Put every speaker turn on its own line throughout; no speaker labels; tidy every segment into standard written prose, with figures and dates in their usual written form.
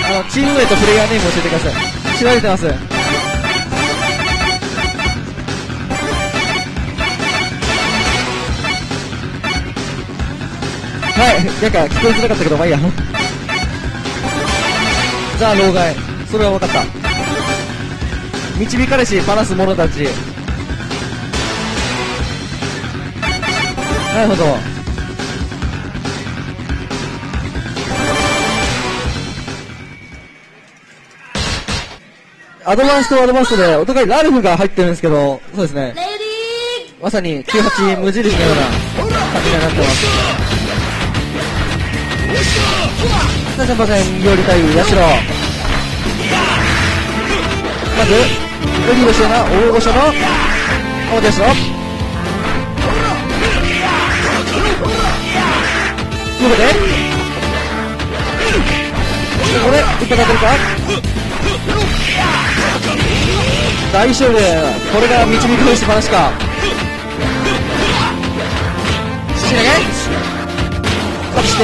チーム名とプレイヤーネーム教えてください。調べてます。はい、なんか聞こえづらかったけど、まあいいや。ザ・老害。それは分かった。導かれし、話す者たち。なるほど。アドバンスとアドバンストで、お互いラルフが入ってるんですけど、そうですね。まさに98無印のような感じになってます。さあ、先発戦、料理対ヤシロ。まず、リードしてるのは大御所の表ヤシロ。ということで、ここで一発当てるか。大勝負。これが導き通し話か。仕上げそして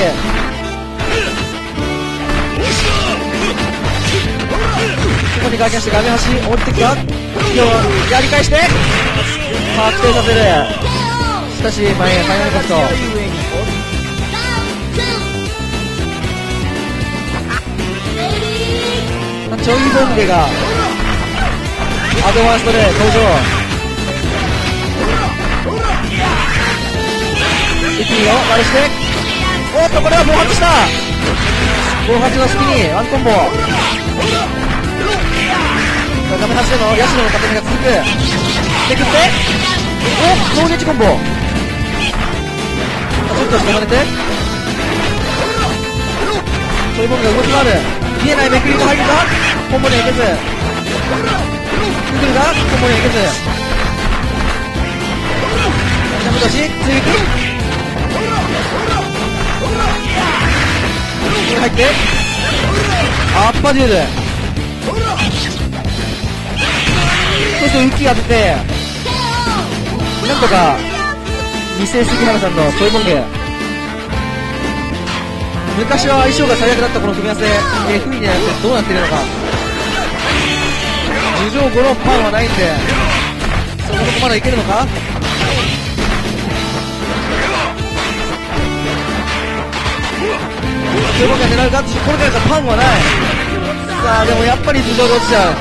ここにガキャして画面端降りてきた。今日はやり返して確定させる。しかし前へファイナルカット。ちょいボンゲがアドバンストで登場。一気によ、割りして、おっとこれは暴発した。暴発の隙にワンコンボ。画面端でのヤシロの固めが続く。でくって、おっ、ノーゲージコンボ。ちょっとしかまれて、ちょいボンゲが動き回る。見えないめくりが入るか、コンボにはいけず。くぐるがコンボにはいけず。ジャンプ出し追撃入ってアッパーデュール。そして浮き当ててなんとか偽杉原さんのちょいボンゲ。昔は相性が最悪だったこの組み合わせ、FE になってどうなっているのか。頭上5、6パンはないんで、そこそこまだいけるのか。強豪が狙うか、これからパンはない。さあでもやっぱり頭上で落ちちゃう。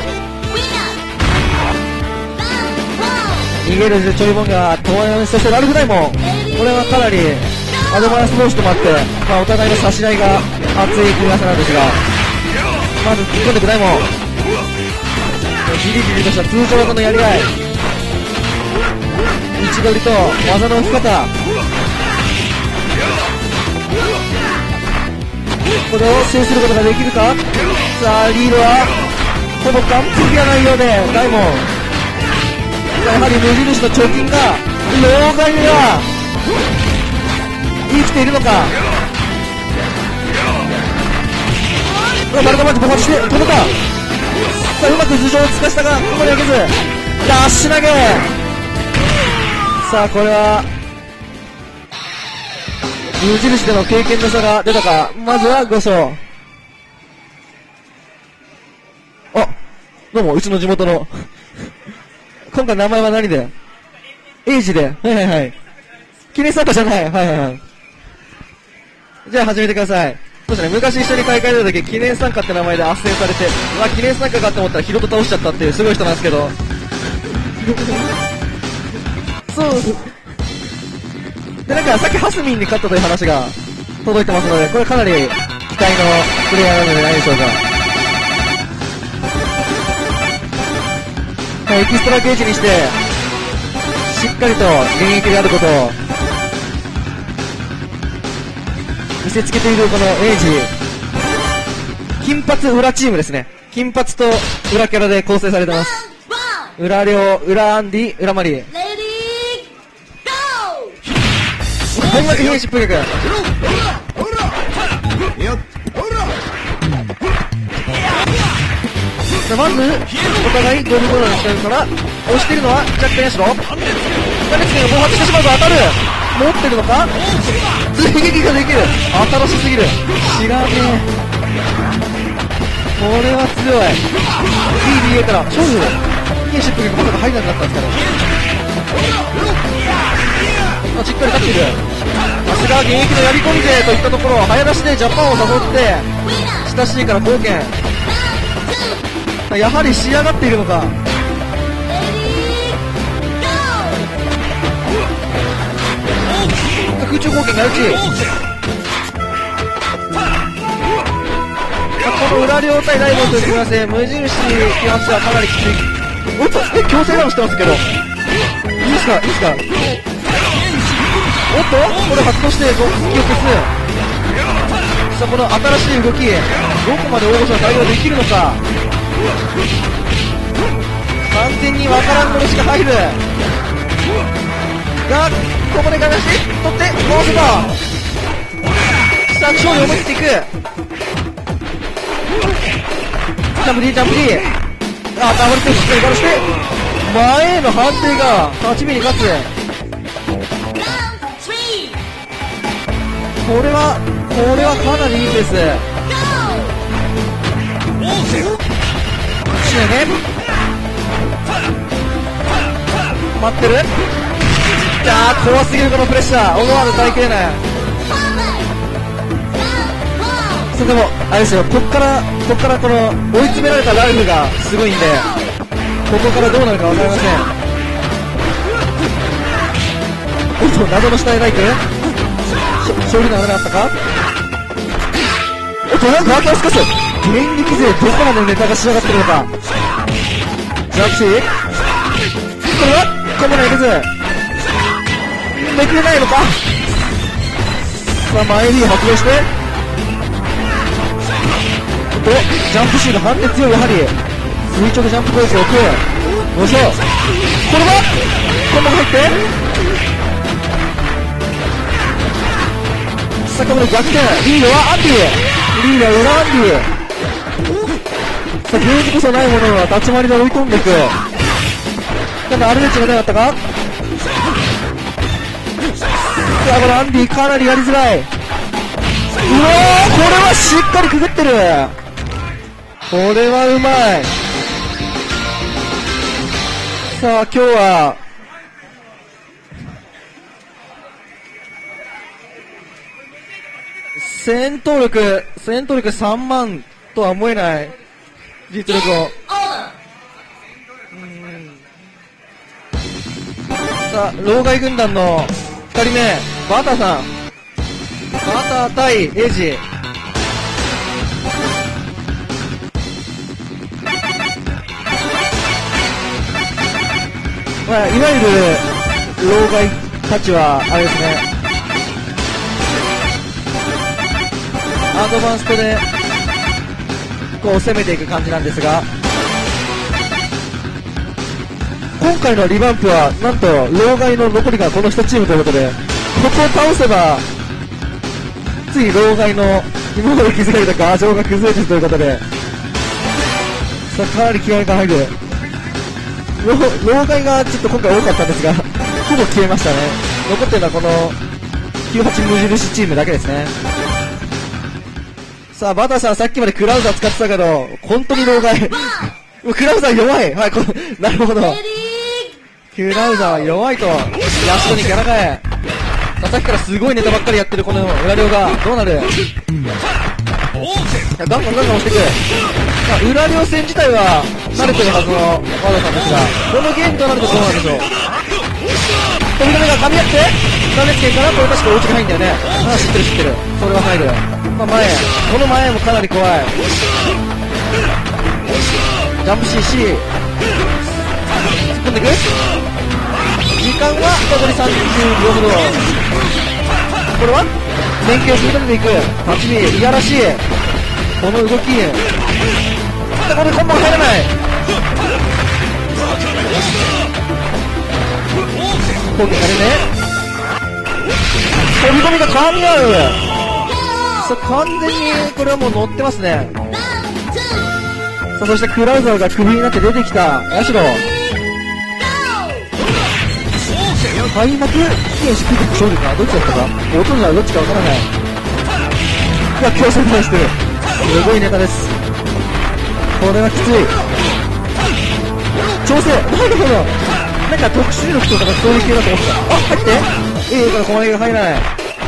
逃げるちょいボンが遠い。そしてラルフダイモン、これはかなりアドバンス同士ともあって、まあ、お互いの差し合いが熱い組み合わせなんですが、まず突っ込んでいくダイモン、じりじりとした通常型のやり合い、位置取りと技の置き方、これを制することができるか。さあリードはほぼ完璧な内容でダイモン、やはり無印の貯金が老害には生きているのか。バルトマッチボコして止めた。さあうまく頭上を突かしたがここに上げずダッシュ投げ。さあこれは無印での経験の差が出たか。まずは5勝。あ、どうもうちの地元の今回名前は何で？エイジで。はいはいはい。記念参加じゃない。はいはいはい。じゃあ始めてください。そうですね、昔一緒に大会出た時記念参加って名前で斡旋されて、記念参加かと思ったらヒロト倒しちゃったっていうすごい人なんですけどそうで、なんかさっきハスミンに勝ったという話が届いてますので、これかなり期待のプレイヤーなのではないでしょうか。エキストラゲージにしてしっかりと現役であることを見せつけているこのエイジ、金髪裏チームですね。金髪と裏キャラで構成されてます。裏亮、裏アンディ、裏マリー。音楽兵士っぽい曲。まずお互いドルゴールにしてるから押しているのはジャック・ヤシロ。ダメツキが暴発してしまうと当たる。持ってるのか。追撃ができる。新しすぎる。知らねえ。 れは強い。BBA から勝負。いいシップがまさか入らなかったんですから。しっかり勝っている。さすが現役のやり込み勢といったところ、早出しでジャパンを誘って下 C から貢献。やはり仕上がっているのか。空中貢献が打ち、この裏両対ライブという組み合わせ、無印気圧はかなりきつい。おっと強制ダウンしてますけど、いいですかいいですか。おっとこれ発動して動きを消す。さあこの新しい動き、どこまで大御所は対応できるのか。完全にわからんものしか入るが、ここでかがして取って回せば、さあ勝利を思い切っていく。ジャンプ D ジャンプ D、 ダブルステップしっかりガルして前への判定が8ミリ勝つ。これはかなりいいペース。しのげ待ってる。怖すぎるこのプレッシャー、思わず耐えきれない。でもあれですよ、こっからこの追い詰められたライフがすごいんで、ここからどうなるか分かりません。おっと謎の下描いて勝利の穴があったか。おっとなんか赤をすかす。現役勢どこまでネタが仕上がってるのか。ジャンプシー、これはコモナイルズめくれないのか。さあ前 D を発動して、ジャンプシール反熱強い。やはり垂直ジャンプコースを置く。よいしょ、これはコンボが入って、さあここで逆転。リードはアンディ、リードは裏アンディ。さあゲージこそないものは立ち回りで追い込んでいく。ただアルゼンチンが出なかったか。さあこれアンディかなりやりづらい。うわー、これはしっかりくぐってる。これはうまい。さあ今日は戦闘力3万とは思えない実力を。さあ老害軍団の2人目、バタさん、バタ対エイジ。まあ、いわゆる老害たちはあれですね、アドバンストでこう攻めていく感じなんですが、今回のリバンプはなんと老害の残りがこの1チームということで、ここを倒せば次老害の今まで築かれた牙城が崩れてるということで、さあかなり気合が入る。老害がちょっと今回多かったんですがほぼ消えましたね。残ってるのはこの98無印チームだけですね。さあバターさんさっきまでクラウザー使ってたけど本当に老害クラウザー弱い。はい、なるほど、クラウザーは弱いと。ラストにギャラ替え。さっきからすごいネタばっかりやってるこの裏両がどうなる。ガンガン押していく。裏両戦自体は慣れてるはずの和田さんですが、このゲームとなるとどうなんでしょう。飛び込みが噛み合ってダメつけからこれ確か大内が入んだよね。知ってる、それは入る。この前もかなり怖い。ジャンプ CC 突っ込んでいく。時間は残り30秒ほど。これは連携を組み立てていく8ミリ、いやらしいこの動き。ここでコンボが入らない。攻撃されね、飛び込みが噛み合う。さあ完全にこれはもう乗ってますね。さあそしてクラウザーがクビになって出てきたヤシロ。開幕記念式で勝利かどっちだったか、音がどっちかわからない。いや強制対してる。すごいネタです。 これはきつい。調整、なるほど。なんか特殊力とかそういう系だと思った。あ、入って。から駒が入らない。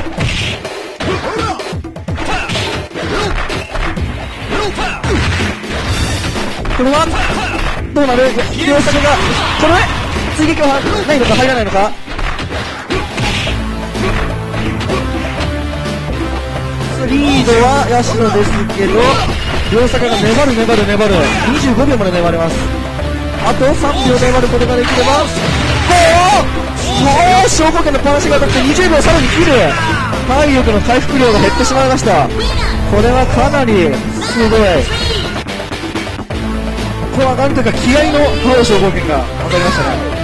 これはどうなる。両下がこれ追撃はないのか入らないのか。リードはヤシロですけど、両坂が粘る25秒まで粘れます。あと3秒粘ることができれば、昇降拳のパンチが当たって20秒さらに切る。体力の回復量が減ってしまいました。これはかなりすごい。これはなんというか気合の覇王昇降拳が当たりましたね。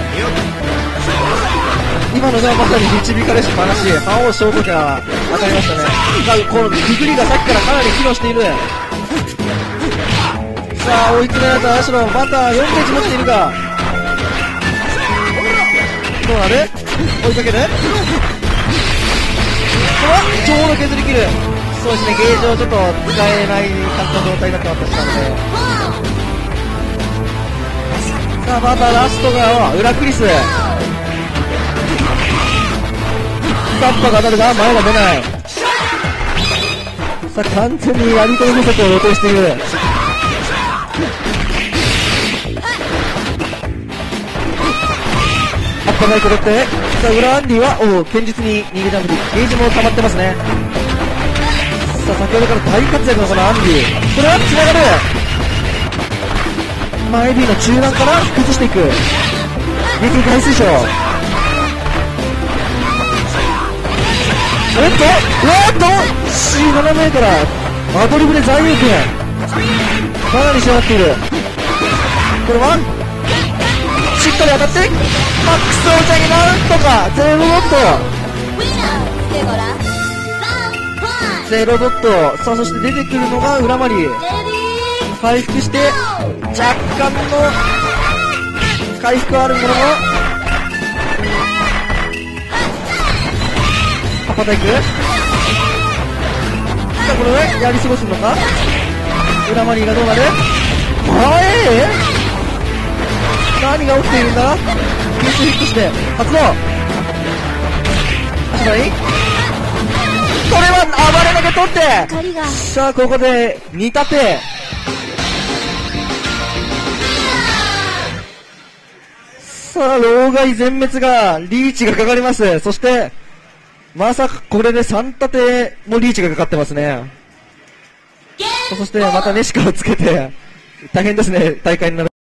今のがまさに導かれし話、覇王昇降拳が当たりましたね。このディグリがさっきからかなり機能している。さあ追い詰められたヤシロ、また4ページ持っているが、どうなる。追いかける。ちょうど削り切る。そうですね、ゲージをちょっと使えない感じの状態になってましたので、さあまたラストが裏クリス。カッパが当たるが前が出ない。さあ完全にやり込み不足を予定している。アッパーナイト取って、さあ裏アンディは堅実に逃げジャンプでゲージも溜まってますね。さあ先ほどから大活躍のこのアンディ、これはつながる。前 B の中段から崩していく。激回水晶。C7 名からアドリブで在遊権かなり仕上がっている。これはしっかり当たってマックス王者になんとかゼロボット。さあそして出てくるのが裏マリー。回復して若干の回復あるものもパパタイク。さあこれはやり過ごすのか。裏マリーがどうなる。何が起きているんだ。ピースヒットして発動。足早い。これは暴れ投げ取って、さあここで2立て。さあ老害全滅がリーチがかかります。そしてまさかこれで3立てもリーチがかかってますね。そしてまたネシカをつけて大変ですね、大会になる。